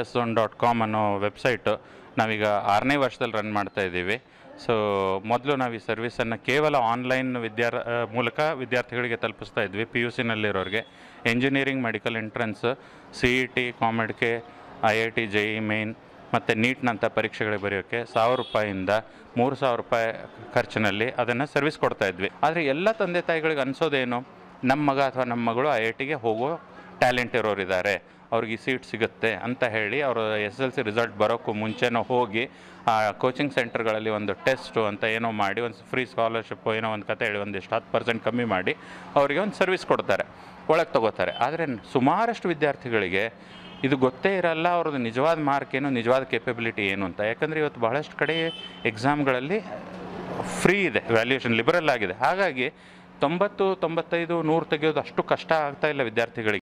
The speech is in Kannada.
eTestZone.com ಅನ್ನೋ ವೆಬ್ಸೈಟು ನಾವೀಗ 6ನೇ ವರ್ಷದಲ್ಲಿ ರನ್ ಮಾಡ್ತಾ ಇದ್ದೀವಿ. ಸೊ ಮೊದಲು ನಾವು ಈ ಸರ್ವಿಸನ್ನು ಕೇವಲ ಆನ್ಲೈನ್ ಮೂಲಕ ವಿದ್ಯಾರ್ಥಿಗಳಿಗೆ ತಲುಪಿಸ್ತಾ ಇದ್ವಿ. PUCನಲ್ಲಿರೋರಿಗೆ engineering, medical entrance, CET, COMEDK, IIT, JEE main ಮತ್ತು ನೀಟ್ನಂಥ ಪರೀಕ್ಷೆಗಳಿಗೆ ಬರೆಯೋಕ್ಕೆ ₹1,000 ₹3,000 ಖರ್ಚಿನಲ್ಲಿ ಅದನ್ನು ಸರ್ವಿಸ್ ಕೊಡ್ತಾ ಇದ್ವಿ. ಆದರೆ ಎಲ್ಲ ತಂದೆ ತಾಯಿಗಳಿಗೆ ಅನಿಸೋದೇನು, ನಮ್ಮ ಮಗ ಅಥವಾ ನಮ್ಮ ಮಗಳು IITಗೆ ಹೋಗೋ ಟ್ಯಾಲೆಂಟ್ ಇರೋರಿದ್ದಾರೆ, ಅವ್ರಿಗೆ ಈ ಸೀಟ್ ಸಿಗುತ್ತೆ ಅಂತ ಹೇಳಿ ಅವರು SSLC ರಿಸಲ್ಟ್ ಬರೋಕ್ಕೂ ಮುಂಚೆನೋ ಹೋಗಿ ಕೋಚಿಂಗ್ ಸೆಂಟರ್ಗಳಲ್ಲಿ ಒಂದು ಟೆಸ್ಟು ಅಂತ ಏನೋ ಮಾಡಿ ಒಂದು ಫ್ರೀ ಸ್ಕಾಲರ್ಶಿಪ್ಪು ಏನೋ ಒಂದು ಕತೆ ಹೇಳಿ ಒಂದಿಷ್ಟು 10% ಕಮ್ಮಿ ಮಾಡಿ ಅವರಿಗೆ ಒಂದು ಸರ್ವಿಸ್ ಕೊಡ್ತಾರೆ, ಒಳಗೆ ತಗೋತಾರೆ. ಆದರೆ ಸುಮಾರಷ್ಟು ವಿದ್ಯಾರ್ಥಿಗಳಿಗೆ ಇದು ಗೊತ್ತೇ ಇರಲ್ಲ ಅವ್ರದ್ದು ನಿಜವಾದ ಮಾರ್ಕ್ ಏನು, ನಿಜವಾದ ಕೇಪಬಿಲಿಟಿ ಏನು ಅಂತ. ಯಾಕಂದರೆ ಇವತ್ತು ಬಹಳಷ್ಟು ಕಡೆ ಎಕ್ಸಾಮ್ಗಳಲ್ಲಿ ಫ್ರೀ ಇದೆ, ವ್ಯಾಲ್ಯೂಯೇಷನ್ ಲಿಬರಲ್ ಆಗಿದೆ. ಹಾಗಾಗಿ 90, 95, 100 ತೆಗೆಯೋದು ಅಷ್ಟು ಕಷ್ಟ ಆಗ್ತಾ ಇಲ್ಲ ವಿದ್ಯಾರ್ಥಿಗಳಿಗೆ.